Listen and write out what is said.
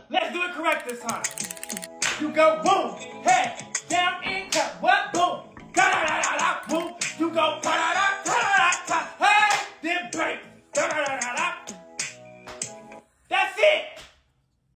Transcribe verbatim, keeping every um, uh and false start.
Let's do it correct this time. You go boom, head down and cut. What? Boom. Da da da da da. Boom. You go.